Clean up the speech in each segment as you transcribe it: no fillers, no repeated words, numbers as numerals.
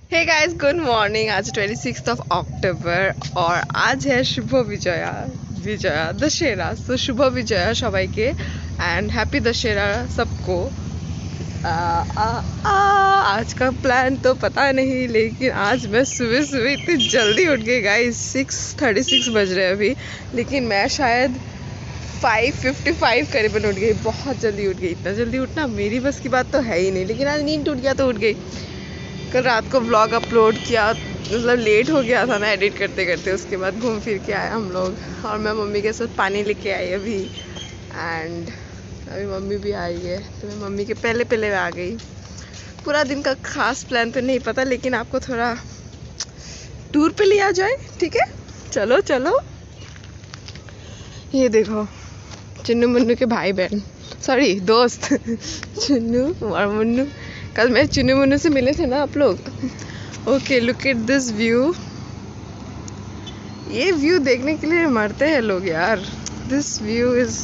Hey guys, good morning. आज 26 October और आज है शुभ विजया दशहरा। तो शुभ विजया सबाइके एंड हैप्पी दशहरा सबको। आज का प्लान तो पता नहीं, लेकिन आज मैं सुबह सुबह इतनी जल्दी उठ गई गाइस। 6:36 बज रहे अभी, लेकिन मैं शायद 5:55 करीबन उठ गई। बहुत जल्दी उठ गई। इतना जल्दी उठना मेरी बस की बात तो है ही नहीं, लेकिन आज नींद टूट गया तो उठ गई। कल रात को व्लॉग अपलोड किया, मतलब लेट हो गया था ना एडिट करते करते। उसके बाद घूम फिर के आए हम लोग और मैं मम्मी के साथ पानी लेके आई अभी। एंड अभी मम्मी भी आई है तो मैं मम्मी के पहले आ गई। पूरा दिन का खास प्लान तो नहीं पता, लेकिन आपको थोड़ा टूर पे लिया जाए, ठीक है? चलो चलो। ये देखो चुन्नू मुन्नू के भाई बहन, सॉरी दोस्त चुन्नू और मुन्नू। कल मैं चुन्नू मुन्नू से मिले थे ना आप लोग। Okay, look at this view. ये व्यू देखने के लिए मरते हैं लोग यार। This view is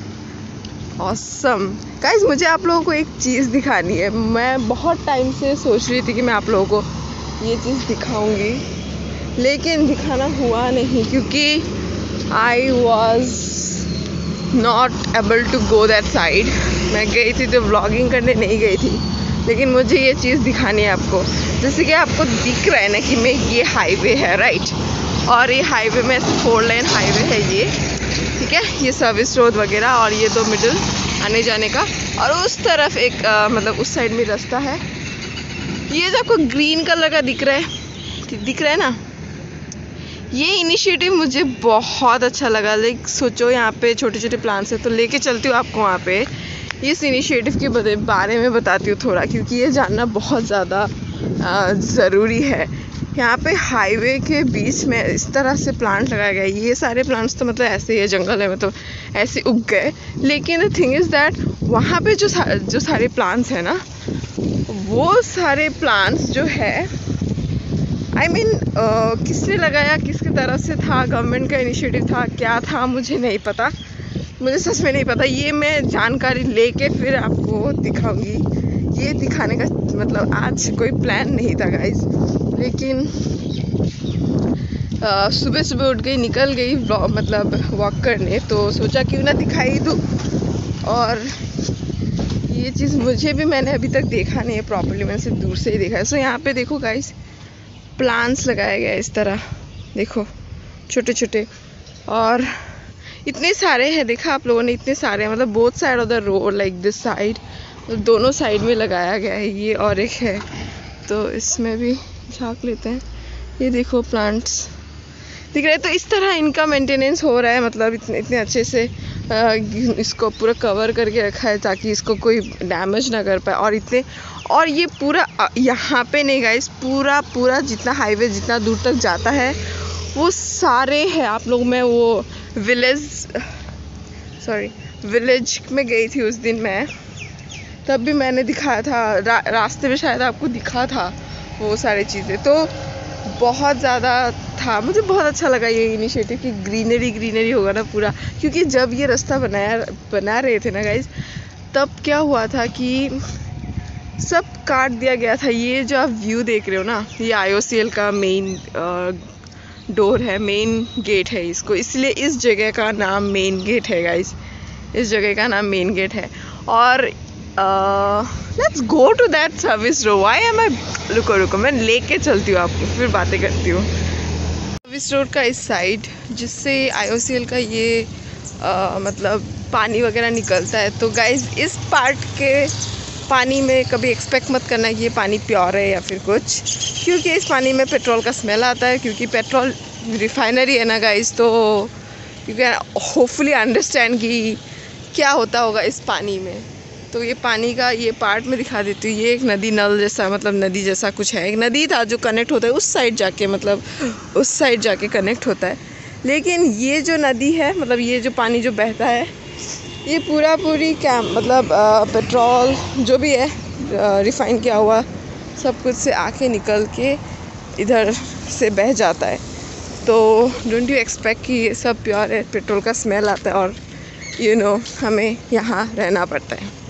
awesome. Guys, मुझे आप लोगों को एक चीज़ दिखानी है। मैं बहुत टाइम से सोच रही थी कि मैं आप लोगों को ये चीज़ दिखाऊंगी, लेकिन दिखाना हुआ नहीं क्योंकि I was not able to go that side. मैं गई थी तो व्लॉगिंग करने नहीं गई थी, लेकिन मुझे ये चीज़ दिखानी है आपको। जैसे कि आपको दिख रहा है ना कि मैं ये हाईवे है, राइट? और ये हाईवे में 4 लेन हाईवे है ये, ठीक है? ये सर्विस रोड वगैरह, और ये 2 मिडल आने जाने का। और उस तरफ एक मतलब उस साइड में रास्ता है। ये जो आपको ग्रीन कलर का दिख रहा है ना, ये इनिशिएटिव मुझे बहुत अच्छा लगा। लाइक सोचो, यहाँ पे छोटे छोटे प्लांट्स है, तो लेके चलती हूँ आपको वहाँ पे। इस इनिशिएटिव के बारे में बताती हूँ थोड़ा, क्योंकि ये जानना बहुत ज़्यादा ज़रूरी है। यहाँ पे हाईवे के बीच में इस तरह से प्लांट लगाए गए। ये सारे प्लांट्स तो मतलब ऐसे ही है, जंगल है, मतलब ऐसे उग गए। लेकिन द थिंग इज़ दैट वहाँ पे जो सारे प्लांट्स हैं ना, वो सारे प्लांट्स जो है I mean, किसने लगाया, किसकी तरफ से था, गवर्नमेंट का इनिशिएटिव था, क्या था, मुझे नहीं पता। मुझे सच में नहीं पता। ये मैं जानकारी लेके फिर आपको दिखाऊंगी। ये दिखाने का मतलब आज कोई प्लान नहीं था गाइज, लेकिन सुबह सुबह उठ गई, निकल गई मतलब वॉक करने, तो सोचा क्यों ना दिखाई दूँ। और ये चीज़ मुझे भी, मैंने अभी तक देखा नहीं है प्रॉपर्ली, मैंने सिर्फ दूर से ही देखा है। सो यहाँ पे देखो गाइज, प्लांट्स लगाए गए इस तरह, देखो छोटे छोटे, और इतने सारे हैं। देखा आप लोगों ने, इतने सारे हैं, मतलब both side of the road, like this side, दोनों साइड में लगाया गया है। ये और एक है, तो इसमें भी झाँक लेते हैं। ये देखो प्लांट्स दिख रहे हैं। तो इस तरह इनका मेंटेनेंस हो रहा है, मतलब इतने अच्छे से इसको पूरा कवर करके रखा है ताकि इसको कोई डैमेज ना कर पाए। और ये पूरा यहाँ पे नहीं गाइस, पूरा जितना हाईवे जितना दूर तक जाता है वो सारे है। आप लोग, मैं वो विलेज में गई थी उस दिन मैं, तब भी मैंने दिखाया था। रास्ते में शायद आपको दिखा था वो सारी चीज़ें। तो बहुत ज़्यादा था, मुझे बहुत अच्छा लगा ये इनिशिएटिव कि ग्रीनरी होगा ना पूरा। क्योंकि जब ये रास्ता बना रहे थे ना गाइस, तब क्या हुआ था कि सब काट दिया गया था। ये जो आप व्यू देख रहे हो ना, ये IOCL का मेन डोर है, मेन गेट है इसको, इसलिए इस जगह का नाम मेन गेट है गाइस। इस जगह का नाम मेन गेट है। और let's go to that service road. Why am I, रुको मैं लेके चलती हूँ आपको, फिर बातें करती हूँ। सर्विस रोड का इस साइड, जिससे IOCL का ये मतलब पानी वगैरह निकलता है। तो गाइस, इस पार्ट के पानी में कभी एक्सपेक्ट मत करना कि ये पानी प्योर है या फिर कुछ, क्योंकि इस पानी में पेट्रोल का स्मेल आता है। क्योंकि पेट्रोल रिफाइनरी है ना गाइस, तो यू कैन होपफुली अंडरस्टैंड कि क्या होता होगा इस पानी में। तो ये पानी का ये पार्ट में दिखा देती हूँ। ये एक नदी, नल जैसा, मतलब नदी जैसा कुछ है। एक नदी था जो कनेक्ट होता है उस साइड जाके, मतलब उस साइड जाके कनेक्ट होता है। लेकिन ये जो नदी है, मतलब ये जो पानी जो बहता है, ये पूरी क्या मतलब पेट्रोल जो भी है रिफ़ाइन किया हुआ सब कुछ से आके निकल के इधर से बह जाता है। तो डोंट यू एक्सपेक्ट कि ये सब प्योर है। पेट्रोल का स्मेल आता है और हमें यहाँ रहना पड़ता है।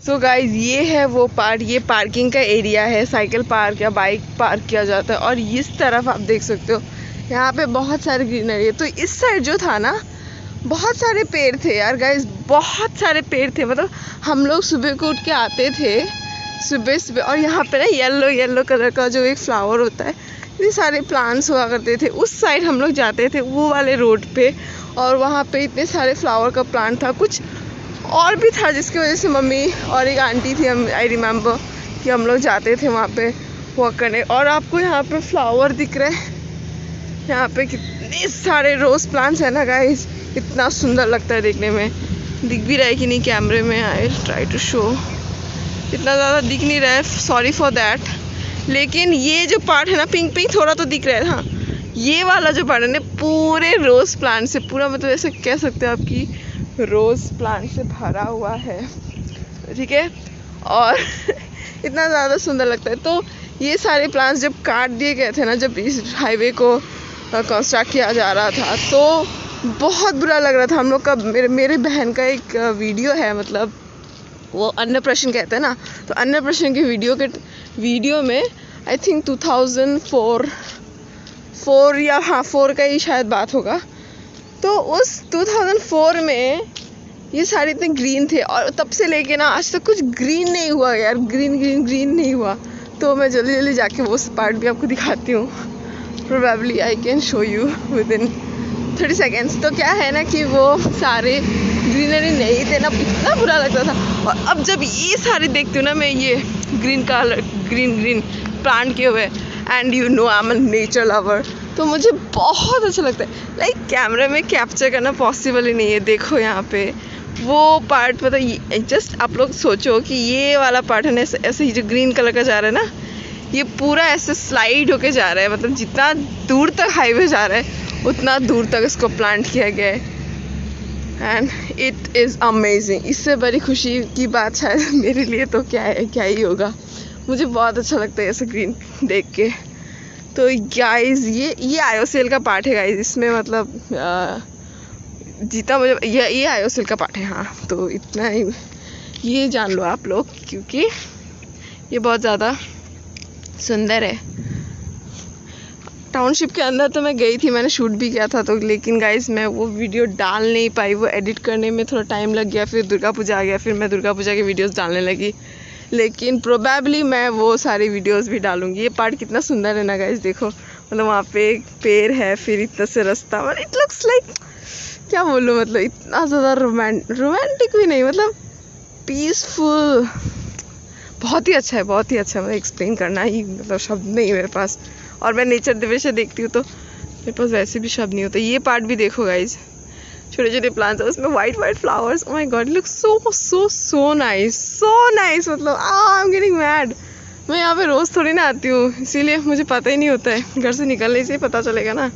सो गाइज ये है वो पार्ट, ये पार्किंग का एरिया है, साइकिल पार्क या बाइक पार्क किया जाता है। और इस तरफ आप देख सकते हो यहाँ पे बहुत सारे ग्रीनरी है। तो इस साइड जो था ना बहुत सारे पेड़ थे यार गाइज, बहुत सारे पेड़ थे। मतलब हम लोग सुबह को उठ के आते थे सुबह सुबह, और यहाँ पे ना येलो येलो कलर का जो एक फ्लावर होता है, इतने सारे प्लांट्स हुआ करते थे। उस साइड हम लोग जाते थे वो वाले रोड पे, और वहाँ पे इतने सारे फ्लावर का प्लांट था। कुछ और भी था जिसकी वजह से मम्मी और एक आंटी थी, हम आई रिमेम्बर कि हम लोग जाते थे वहाँ पे वॉक करने। और आपको यहाँ पे फ्लावर दिख रहे हैं, यहाँ पे कितने सारे रोज प्लांट्स है ना गाइस, इतना सुंदर लगता है देखने में। दिख भी रहा है कि नहीं कैमरे में, आई ट्राई टू शो, इतना ज़्यादा दिख नहीं रहा है, सॉरी फॉर दैट। लेकिन ये जो पार्ट है ना पिंक पिंक थोड़ा तो दिख रहा है। हाँ, ये वाला जो पार्ट है ना पूरे रोज प्लांट से, पूरा मतलब ऐसे कह सकते हो आपकी रोज प्लांट से भरा हुआ है, ठीक है। और इतना ज़्यादा सुंदर लगता है। तो ये सारे प्लांट्स जब काट दिए गए थे ना, जब इस हाईवे को कंस्ट्रक्ट किया जा रहा था, तो बहुत बुरा लग रहा था हम लोग का। मेरे बहन का एक वीडियो है, मतलब वो अन्नप्राशन कहते हैं ना, तो अन्नप्राशन के वीडियो में आई थिंक 2004 या हाँ 4 का ही शायद बात होगा। तो उस 2004 में ये सारे इतने ग्रीन थे, और तब से लेके ना आज तक कुछ ग्रीन नहीं हुआ यार, ग्रीन नहीं हुआ। तो मैं जल्दी जल्दी जाके वो पार्ट भी आपको दिखाती हूँ। Probably I can show you within 30 seconds. तो क्या है ना कि वो सारे ग्रीनरी नहीं थे ना, इतना बुरा लगता था। और अब जब ये सारे देखती हूँ ना मैं, ये ग्रीन प्लांट किए हुए, and you know I am a nature lover, तो मुझे बहुत अच्छा लगता है। लाइक कैमरे में कैप्चर करना पॉसिबल ही नहीं है। देखो यहाँ पे वो पार्ट, मतलब जस्ट आप लोग सोचो कि ये वाला पार्ट है ना, ऐसे ही जो ग्रीन कलर का जा रहा है ना, ये पूरा ऐसे स्लाइड होके जा रहा है। मतलब जितना दूर तक हाईवे जा रहा है उतना दूर तक इसको प्लांट किया गया है, एंड इट इज़ अमेजिंग। इससे बड़ी खुशी की बात शायद मेरे लिए तो क्या ही होगा। मुझे बहुत अच्छा लगता है ऐसे ग्रीन देख के। तो गाइज ये आयोसेल का पार्ट है गाइज, इसमें मतलब जितना मुझे ये आयोसेल का पार्ट है। हाँ, तो इतना ही ये जान लो आप लोग, क्योंकि ये बहुत ज़्यादा सुंदर है। टाउनशिप के अंदर तो मैं गई थी, मैंने शूट भी किया था, तो लेकिन गाइज मैं वो वीडियो डाल नहीं पाई, वो एडिट करने में थोड़ा टाइम लग गया। फिर दुर्गा पूजा आ गया, फिर मैं दुर्गा पूजा के वीडियोस डालने लगी। लेकिन प्रोबेबली मैं वो सारी वीडियोस भी डालूंगी। ये पार्ट कितना सुंदर है ना गाइज, देखो। मतलब वहाँ पे एक पेड़ है, फिर इतना से रास्ता, मतलब इट लुक्स लाइक, क्या बोलूँ, मतलब इतना ज़्यादा रोमांटिक भी नहीं, मतलब पीसफुल, बहुत ही अच्छा है, बहुत ही अच्छा है। मतलब एक्सप्लेन करना ही मतलब शब्द नहीं है मेरे पास। और मैं नेचर दृश्य देखती हूँ तो मेरे पास वैसे भी शब्द नहीं होता। ये पार्ट भी देखो गाइज, छोटे छोटे प्लांट्स है, उसमें white flowers. Oh my God, look so nice. मतलब आई एम गेटिंग मैड। मैं यहाँ पे रोज़ थोड़ी ना आती हूँ, इसीलिए मुझे पता ही नहीं होता है, घर से निकलने से ही पता चलेगा ना।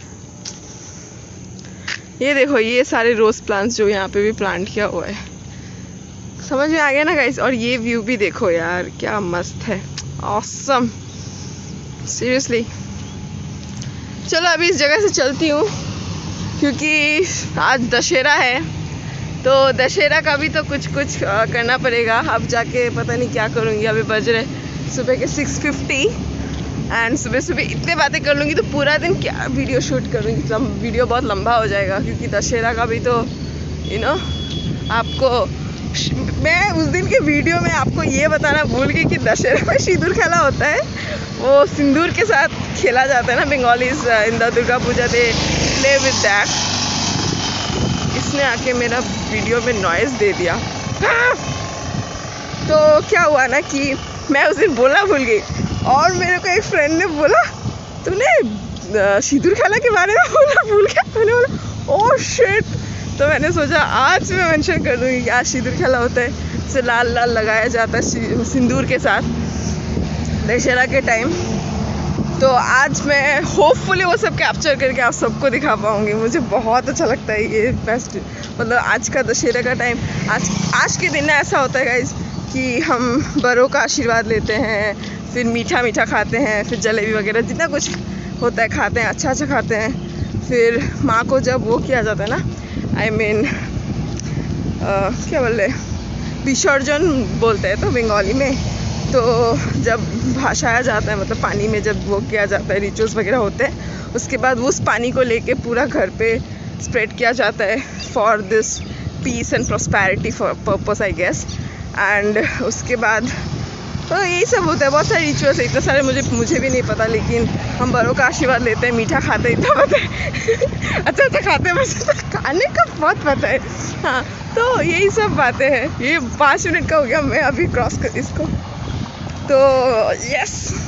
ये देखो, ये सारे रोज़ प्लांट्स जो यहाँ पे भी प्लांट किया हुआ है, समझ में आ गया ना गाइस। और ये व्यू भी देखो यार, क्या मस्त है, ऑसम, सीरियसली। चलो अभी इस जगह से चलती हूँ, क्योंकि आज दशहरा है, तो दशहरा का भी तो कुछ करना पड़ेगा। अब जाके पता नहीं क्या करूँगी। अभी बज रहे सुबह के 6:50, एंड सुबह इतने बातें कर लूँगी तो पूरा दिन क्या वीडियो शूट करूँगी, वीडियो बहुत लंबा हो जाएगा। क्योंकि दशहरा का भी तो आपको मैं उस दिन के वीडियो में आपको ये बताना भूल गई कि दशहरा में सिंदूर खेला होता है, वो सिंदूर के साथ खेला जाता है ना, Bengalis in the Durga Puja they play with that. इसने आके मेरा वीडियो में नॉइज़ दे दिया। तो क्या हुआ ना कि मैं उस दिन बोलना भूल गई, और मेरे को एक फ्रेंड ने बोला तूने सिंदूर खेला के बारे में बोलना भूल गया। मैंने बोला ओह शिट। तो मैंने सोचा आज मैं मेंशन कर दूँगी कि आज सिंदूर खेला होता है, इसे लाल लगाया जाता है सिंदूर के साथ दशहरा के टाइम। तो आज मैं होपफुली वो सब कैप्चर करके आप सबको दिखा पाऊँगी। मुझे बहुत अच्छा लगता है ये मतलब आज का दशहरा का टाइम। आज के दिन ऐसा होता है गाइज कि हम बड़ों का आशीर्वाद लेते हैं, फिर मीठा खाते हैं, फिर जलेबी वगैरह जितना कुछ होता है खाते हैं, अच्छा खाते हैं। फिर माँ को जब वो किया जाता है ना, I mean, क्या बोल रहे, विसर्जन बोलते हैं तो बंगाली में। तो जब भासाया जाता है, मतलब पानी में जब वो किया जाता है, रिचुअल्स वगैरह होते हैं, उसके बाद उस पानी को लेके पूरा घर पे स्प्रेड किया जाता है for this peace and prosperity purpose I guess. And उसके बाद तो यही सब होता है, बहुत सारे रिचुअल्स है, इतने सारे मुझे भी नहीं पता, लेकिन हम बड़ों का आशीर्वाद लेते हैं, मीठा खाते हैं, इतना पता है। अच्छा खाते हैं, मुझे खाने का बहुत पता है। हाँ, तो यही सब बातें हैं। ये 5 मिनट का हो गया, मैं अभी क्रॉस कर इसको। तो यस।